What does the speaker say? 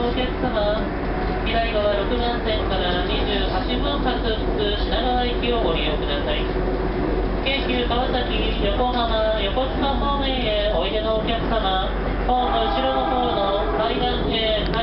お客様、左側6番線から28分発出品川行きをご利用ください。京急川崎、横浜、横須賀方面へおいでのお客様、ホーム後ろの方の階段へ